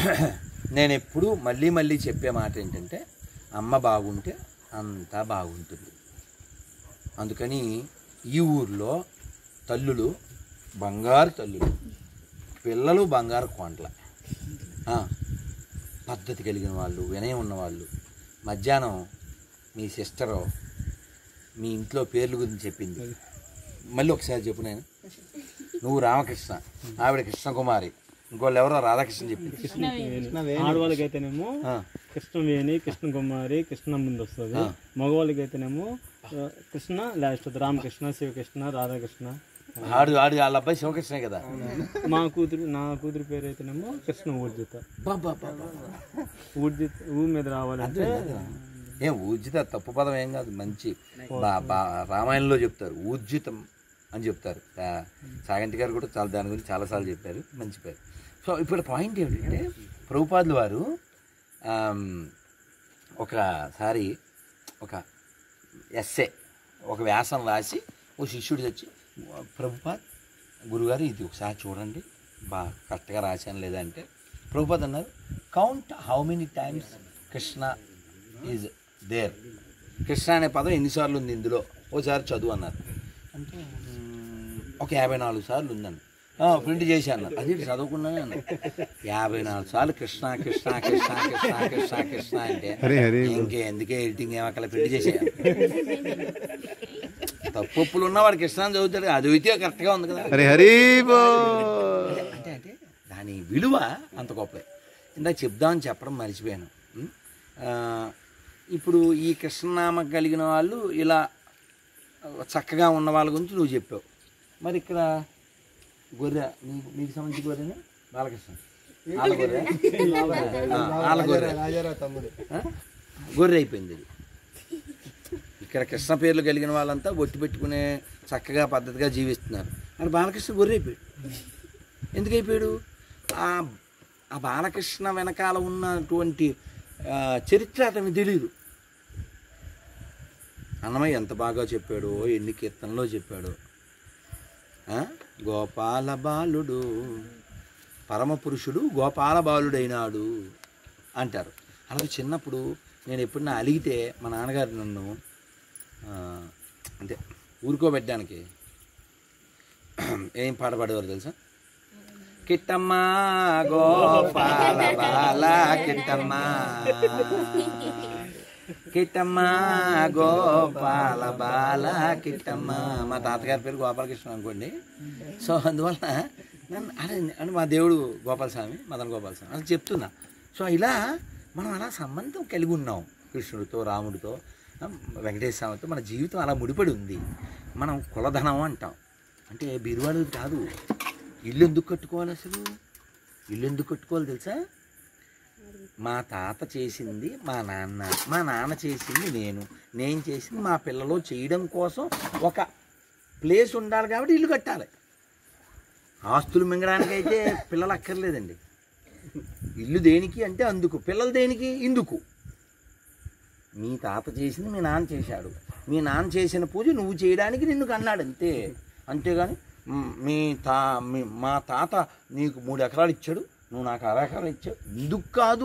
నేను ఎప్పుడు మళ్ళీ మళ్ళీ చెప్పే మాట ఏంటంటే అమ్మ బాగుంటే అంతా బాగుంటుంది. అందుకని ఈ ఊర్లో తల్లులు బంగారు తల్లులు, పిల్లలు బంగారు కొండల, పద్ధతి కలిగిన వాళ్ళు, వినయం ఉన్నవాళ్ళు. మధ్యాహ్నం మీ సిస్టరు మీ ఇంట్లో పేర్ల గురించి చెప్పింది, మళ్ళీ ఒకసారి చెప్పు. నేను నువ్వు రామకృష్ణ, ఆవిడ కృష్ణకుమారి, ఇంకోళ్ళు ఎవరో రాధాకృష్ణ చెప్పింది. ఆడవాళ్ళకైతేనేమో కృష్ణవేణి, కృష్ణకుమారి, కృష్ణ ముందు వస్తుంది. మగవాళ్ళకైతేనేమో కృష్ణ లాస్ట్ వస్తుంది. రామకృష్ణ, శివకృష్ణ, రాధాకృష్ణ. ఆడు వాళ్ళ అబ్బాయి శివకృష్ణ కదా. నా కూతురు పేరు అయితేనేమో కృష్ణ ఊర్జిత. ఊర్జిత ఊ మీద రావాలంటే ఏం ఊర్జిత తప్పు పదం ఏం కాదు, మంచి రామాయణంలో చెప్తారు ఊర్జితం అని చెప్తారు. సాగంటి గారు కూడా చాలా దాని గురించి చాలాసార్లు చెప్పారు, మంచి పేరు. సో ఇప్పుడు పాయింట్ ఏమిటంటే ప్రభుపాదులు వారు ఒకసారి ఒక ఎస్సే, ఒక వ్యాసం రాసి ఓ శిష్యుడు తెచ్చి, ప్రభుపాద్ గురుగారు ఇది ఒకసారి చూడండి బాగా కరెక్ట్గా రాశాను లేదంటే, ప్రభుపాద్ అన్నారు count how many times Krishna is there. Krishna అనే పదం ఎన్నిసార్లు ఉంది ఇందులో, ఓసారి చదువు అన్నారు. అంటే ఒక 54 సార్లు ఉందన్న. ప్రింట్ చేసి అన్నారు. అది చదువుకున్నానే అన్నారు. 54 సార్లు కృష్ణ కృష్ణ కృష్ణ కృష్ణ కృష్ణ కృష్ణ అంటే ఇంకెందుకే ఎడిటింగ్ ఏమక్కడ ప్రింట్ చేసేయాలి. తప్పులు ఉన్నవాడు కృష్ణ అని చదువుతాడు, అది అయితే కరెక్ట్గా ఉంది కదా. అంటే అంటే దాని విలువ అంత గొప్ప. ఇందాక చెప్దామని చెప్పడం మర్చిపోయాను. ఇప్పుడు ఈ కృష్ణనామ కలిగిన వాళ్ళు ఇలా చక్కగా ఉన్న వాళ్ళ గురించి నువ్వు చెప్పావు. మరి ఇక్కడ గొర్రె, మీకు సంబంధించి గొర్రెనే బాలకృష్ణ, వాళ్ళ గొర్రె, వాళ్ళ గొర్రె గొర్రె అయిపోయింది. ఇది ఇక్కడ కృష్ణ పేర్లు కలిగిన వాళ్ళంతా ఒట్టి పెట్టుకునే చక్కగా పద్ధతిగా జీవిస్తున్నారు. అక్కడ బాలకృష్ణ గొర్రె అయిపోయాడు. ఎందుకు అయిపోయాడు? ఆ బాలకృష్ణ వెనకాల ఉన్నటువంటి చరిత్ర అతనికి తెలియదు. అన్నమయ్య ఎంత బాగా చెప్పాడో, ఎన్ని కీర్తనలో చెప్పాడు. గోపాల బాలుడు పరమపురుషుడు గోపాల బాలుడైనాడు అంటారు. అలాగే చిన్నప్పుడు నేను ఎప్పుడన్నా అలిగితే మా నాన్నగారు నన్ను అంటే ఊరుకోబెట్టడానికి ఏం పాట పాడేవారు తెలుసా? కిట్టమ్మా గోపాల బాల కిట్టమ్మా, కిట్టమ్మా గోపాల బాల కిట్టమ్మా. మా తాతగారి పేరు గోపాలకృష్ణ అనుకోండి. సో అందువల్ల నన్ను అంటే మా దేవుడు గోపాలస్వామి, మదన్ గోపాలస్వామి అని చెప్తున్నా. సో ఇలా మనం అలా సంబంధం కలిగి ఉన్నాం కృష్ణుడితో, రాముడితో, వెంకటేశ్వర స్వామితో. మన జీవితం అలా ముడిపడి ఉంది. మనం కులధనం అంటాం, అంటే బీరువాడు కాదు. ఇల్లు ఎందుకు కట్టుకోవాలి? అసలు ఇల్లు ఎందుకు కట్టుకోవాలి తెలుసా? మా తాత చేసింది మా నాన్న, మా నాన్న చేసింది నేను చేసింది మా పిల్లలు చేయడం కోసం ఒక ప్లేస్ ఉండాలి కాబట్టి ఇల్లు కట్టాలి. ఆస్తులు మింగడానికైతే పిల్లలు అక్కర్లేదండి. ఇల్లు దేనికి అంటే అందుకు, పిల్లలు దేనికి ఇందుకు. మీ తాత చేసింది మీ నాన్న చేశాడు, మీ నాన్న చేసిన పూజ నువ్వు చేయడానికి నిన్ను కన్నాడు అంతే. అంతేగాని మా తాత నీకు 3 ఎకరాలు ఇచ్చాడు, నువ్వు నాకు 60 ఎకరాలు ఇచ్చావు, ఎందుకు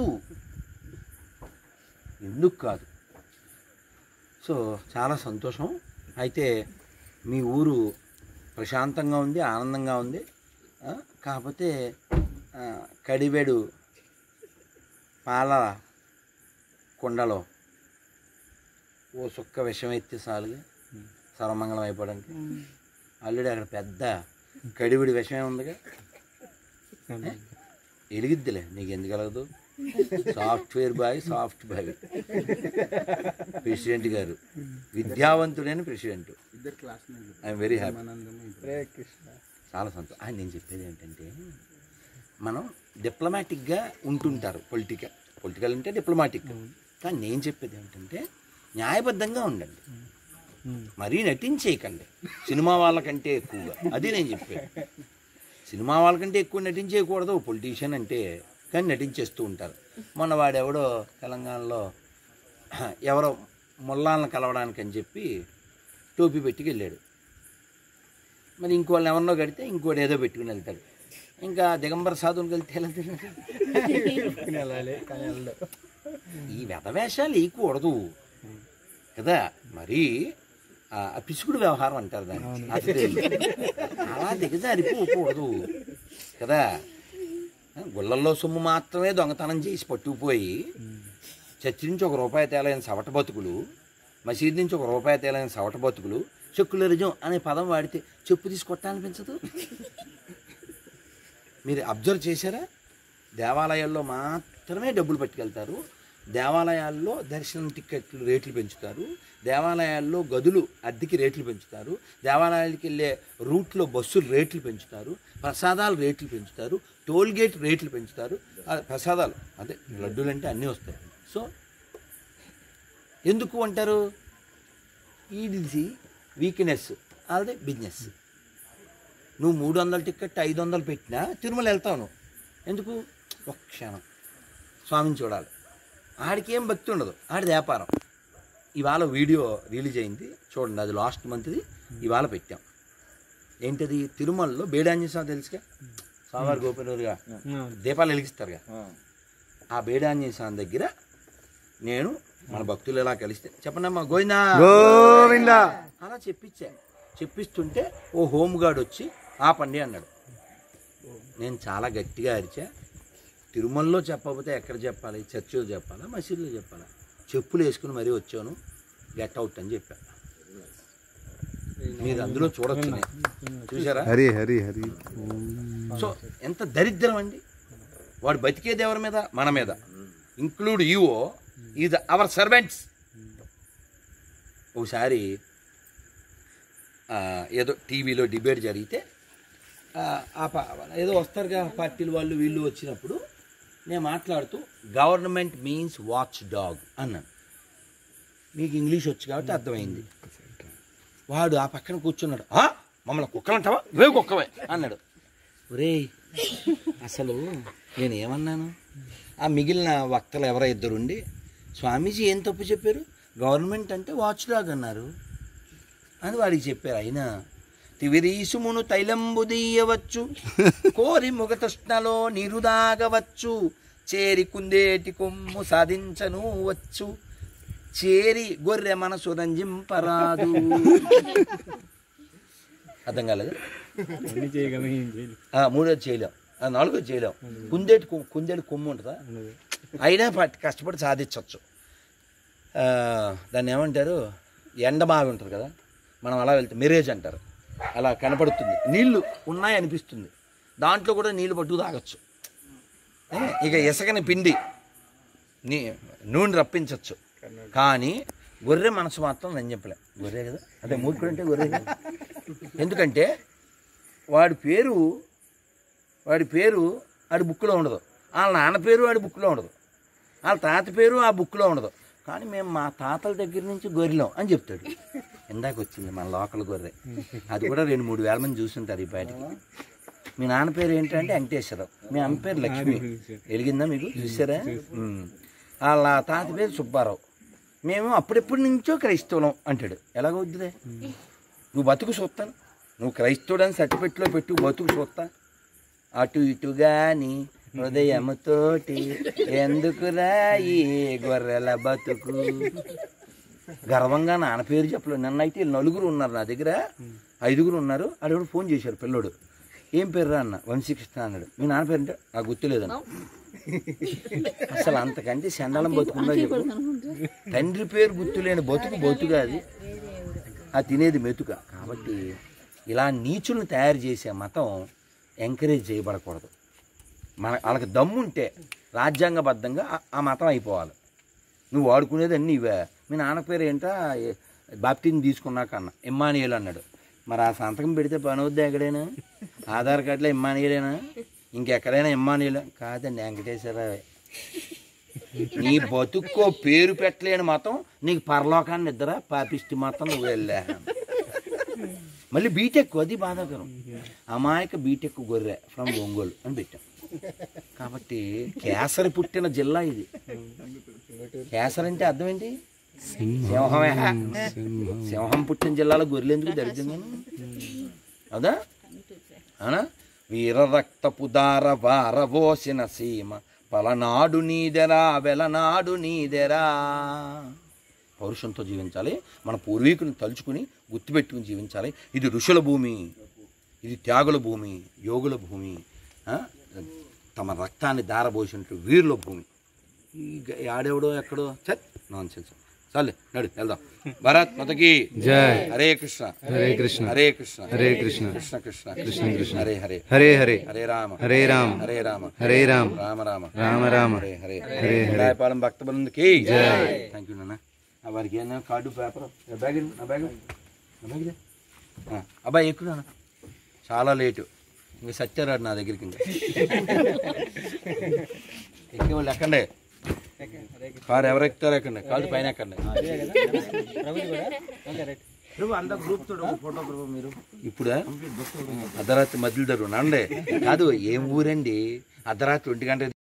కాదు. సో చాలా సంతోషం. అయితే మీ ఊరు ప్రశాంతంగా ఉంది, ఆనందంగా ఉంది. కాకపోతే కడివెడు పాల కుండలో ఓ సుక్క విషం ఎత్తి చాలుగా సర్వమంగళం అయిపోవడానికి. ఆల్రెడీ అక్కడ పెద్ద కడివిడి విషమే ఉందిగా, ఎలిగిద్దిలే, నీకు ఎందుకు కలగదు? సాఫ్ట్ బాయ్ ప్రెసిడెంట్ గారు, విద్యావంతుడైన ప్రెసిడెంట్. ఐఎమ్ వెరీ హ్యాపీ, చాలా సంతోషం. నేను చెప్పేది ఏంటంటే, మనం డిప్లొమాటిక్గా ఉంటుంటారు, పొలిటికల్ అంటే డిప్లొమాటిక్. కానీ నేను చెప్పేది ఏంటంటే న్యాయబద్ధంగా ఉండండి, మరీ నటించేయకండి సినిమా వాళ్ళకంటే ఎక్కువగా. అది నేను చెప్పేది. సినిమా వాళ్ళకంటే ఎక్కువ నటించేయకూడదు పొలిటీషియన్ అంటే, కానీ నటించేస్తూ ఉంటారు. మొన్న వాడెవడో తెలంగాణలో ఎవరో ముల్లాలను కలవడానికి అని చెప్పి టోపీ పెట్టుకు వెళ్ళాడు. మరి ఇంకోళ్ళని ఎవరినో కడితే ఇంకోటి ఏదో పెట్టుకుని వెళ్తాడు. ఇంకా దిగంబర సాధువులకు వెళ్తే వెళ్ళాలి కానీ వెళ్ళదు. ఈ వ్యధవేషాలు వేయకూడదు కదా. మరి ఆ పిసుకుడు వ్యవహారం అంటారు దాన్ని, అతిథులు అలా దిగజారిపోకూడదు కదా. గుళ్ళల్లో సొమ్ము మాత్రమే దొంగతనం చేసి పట్టుకుపోయి చర్చి నుంచి ₹1 తేలైన సవట బతుకులు, మసీదు నుంచి ₹1 తేలైన సవట బతుకులు సెక్యులరిజం అనే పదం వాడితే చెప్పు తీసి కొట్టాలనిపించదు. మీరు అబ్జర్వ్ చేశారా? దేవాలయాల్లో మాత్రమే డబ్బులు పట్టుకెళ్తారు, దేవాలయాల్లో దర్శనం టిక్కెట్లు రేట్లు పెంచుతారు, దేవాలయాల్లో గదులు అద్దెకి రేట్లు పెంచుతారు, దేవాలయాలకు వెళ్ళే రూట్లో బస్సులు రేట్లు పెంచుతారు, ప్రసాదాలు రేట్లు పెంచుతారు, టోల్గేట్ రేట్లు పెంచుతారు. ప్రసాదాలు అదే లడ్డూలు అంటే అన్నీ వస్తాయి. సో ఎందుకు అంటారు? ఇది వీక్నెస్, అదే బిజినెస్. నువ్వు 300 టికెట్ 500 పెట్టినా తిరుమల వెళ్తావు. ఎందుకు? ఒక్క క్షణం స్వామిని చూడాలి. ఆడికి ఏం భక్తి ఉండదు, ఆడిది వ్యాపారం. ఇవాళ వీడియో రిలీజ్ అయింది చూడండి, అది లాస్ట్ మంత్ది. ఇవాళ పెట్టాం. ఏంటది? తిరుమలలో బేడాంజనేయ స్వామి తెలుసుగా, స్వామివారి గోపినూరుగా దీపాలు వెలిగిస్తారుగా, ఆ బేడాంజనేయ స్వామి దగ్గర నేను మన భక్తులు ఎలా కలిస్తే చెప్పండమ్మా గోవిందా గోవిందా అలా చెప్పిస్తుంటే ఓ హోమ్ గార్డ్ వచ్చి ఆపండి అన్నాడు. నేను చాలా గట్టిగా అరిచా. తిరుమలలో చెప్పకపోతే ఎక్కడ చెప్పాలి? చర్చిలో చెప్పాలా, మసీదులో చెప్పాలా? చెప్పులు వేసుకుని మరీ వచ్చాను, గెట్ అవుట్ అని చెప్పా. మీరు అందులో చూడొచ్చు, చూసారా? హరి హరి హరి. సో ఎంత దరిద్రం అండి. వాడు బతికేది ఎవరి మీద? మన మీద. Include EO is our servants. ఒకసారి ఏదో టీవీలో డిబేట్ జరిగితే ఏదో వస్తారుగా పార్టీలు వాళ్ళు వీళ్ళు వచ్చినప్పుడు నేను మాట్లాడుతూ గవర్నమెంట్ మీన్స్ వాచ్ డాగ్ అన్నాను. మీకు ఇంగ్లీష్ వచ్చు కాబట్టి అర్థమైంది. వాడు ఆ పక్కన కూర్చున్నాడు. మమ్మల్ని కుక్కలు అంటావా? ఇవే కుక్కవే అన్నాడు. ఒరే అసలు నేనేమన్నాను? ఆ మిగిలిన వక్తలు ఎవరో ఇద్దరుండి స్వామీజీ ఏం తప్పు చెప్పారు? గవర్నమెంట్ అంటే వాచ్ డాగ్ అన్నారు అని వాడికి చెప్పారు. అయినా తివిరీసుమును తైలంబు దీయవచ్చు, కోరి ముగతృష్ణలో నిరుదాగవచ్చు, చేరి కుందేటి కొమ్ము సాధించను వచ్చు, చేరి గొర్రె మనసు రంజింపరాదు. అర్థం కాలేదు? మూడోది చేయలేం, నాలుగోది చేయలేం. కుందేటి కొమ్ము ఉంటుందా? అయినా కష్టపడి సాధించవచ్చు. దాన్ని ఏమంటారు? ఎండ బాగా ఉంటుంది కదా, మనం అలా వెళ్తే మిరేజ్ అంటారు. అలా కనపడుతుంది, నీళ్లు ఉన్నాయి అనిపిస్తుంది, దాంట్లో కూడా నీళ్లు పట్టుకు తాగొచ్చు. ఇక ఇసుకని పిండి నూనె రప్పించవచ్చు. కానీ గొర్రె మనసు మాత్రం నేను చెప్పలే. గొర్రె కదా, అంటే మూర్ఖుడు అంటే గొర్రె కదా. ఎందుకంటే వాడి పేరు ఆడి బుక్లో ఉండదు, వాళ్ళ నాన్న పేరు ఆడి బుక్లో ఉండదు, వాళ్ళ తాత పేరు ఆ బుక్లో ఉండదు. కానీ మేము మా తాతల దగ్గర నుంచి గొర్రెలం అని చెప్తాడు. ఇందాక వచ్చింది మన లోకల్ గొర్రె, అది కూడా 2-3 వేల మంది చూస్తుంటారు ఈ బయటకి. మీ నాన్న పేరు ఏంటంటే వెంకటేశ్వరరావు, మీ అమ్మ పేరు లక్ష్మి. వెలిగిందా మీకు? చూసారా? వాళ్ళ తాత పేరు సుబ్బారావు. మేము అప్పుడెప్పటి నుంచో క్రైస్తవులం అంటాడు. ఎలాగవుద్దిదే? నువ్వు బతుకు చూస్తాను, నువ్వు క్రైస్తవుడని సర్టిఫికెట్లో పెట్టు, బతుకు చూస్తా. అటు ఇటుగాని హృదయముతోటి ఎందుకురా ఈ గొర్రెల బతుకు. గర్వంగా నాన్న పేరు చెప్పలేదు. నన్నైతే 4 ఉన్నారు నా దగ్గర, 5 ఉన్నారు. అక్కడ ఫోన్ చేశారు పిల్లోడు, ఏం పేరు రా అన్న? వంశీకృష్ణ అన్నాడు. మీ నాన్న పేరు అంటే ఆ గుర్తులేదన్న. అసలు అంతకంటే చండాలం బతుకుందా చెప్పు? తండ్రి పేరు గుర్తులేని బతుకు అది, ఆ తినేది మెతుక. కాబట్టి ఇలా నీచులను తయారు చేసే మతం ఎంకరేజ్ చేయబడకూడదు. వాళ్ళకి దమ్ముంటే రాజ్యాంగబద్ధంగా ఆ మతం అయిపోవాలి. నువ్వు వాడుకునేది అన్నీ ఇవే. మీ నాన్న పేరు ఏంటా? బాప్టిజం తీసుకున్నాక అన్న ఇమ్మానియేల్ అన్నాడు. మరి ఆ సంతకం పెడితే పని అవుద్ది? ఎక్కడైనా ఆధార్ కార్డులో ఇమ్మానియేలేనా? ఇంకెక్కడైనా ఇమ్మానియేల్ కాదండి, వెంకటేశ్వరరావే. నీ బతుక్కో పేరు పెట్టలేని మతం నీకు పరలోకాన్ని ఇద్దరా పాపిష్టి మతం నువ్వు వెళ్ళా. మళ్ళీ బీటెక్, అది బాధాకరం. అమాయక బీటెక్ గొర్రె ఫ్రమ్ ఒంగోలు అని పెట్టాం. కాబట్టి కేసరి పుట్టిన జిల్లా ఇది. కేసరి అంటే అర్థం ఏంటి? సింహమే. సింహం పుట్టిన జిల్లాలో గొర్రెలు ఎందుకు దరిద్రంగా? అవునా? వీర రక్తపు దార వారవోసిన సీమ పలనాడు నీదెరా వెలనాడు నీదెరా. పౌరుషంతో జీవించాలి, మన పూర్వీకుని తలుచుకుని గుర్తుపెట్టుకుని జీవించాలి. ఇది ఋషుల భూమి, ఇది త్యాగుల భూమి, యోగుల భూమి, తమ రక్తాన్ని దారబోసినట్టు వీరుల భూమి. ఈ ఆడెవడో ఎక్కడో నాన్ సెన్స్. చాలే నడు వెళ్దాం. భారత్ మాతకి జై. హరే కృష్ణ హరే కృష్ణ హరే కృష్ణ హరే కృష్ణ కృష్ణ కృష్ణ కృష్ణ కృష్ణ హరే హరే హరే హరే హరే రామ హరే రామ హరే రామ హరే రామ రామ రామ రామ రామ హరే హరే హరే హరే. పాలెం భక్త బృందకి థ్యాంక్ యూ నాన్న. వారికి ఏమైనా కార్డు పేపర్ బ్యాగ్ నా బ్యాగ్ అబ్బాయి ఎక్కువ నాన్న, చాలా లేటు. ఇంక సత్యారాడు నా దగ్గరికి. ఇంకా ఎక్కేవాళ్ళు ఎక్కండి, కారు ఎవరు ఎక్కుతారో ఎక్కండి, కాళ్ళు పైన ఎక్కండి. అందరూ గ్రూప్ తోడు ఫోటో మీరు ఇప్పుడు అర్ధరాత్రి మధ్యలో నండి కాదు. ఏం ఊరండి అర్ధరాత్రి 1 గంట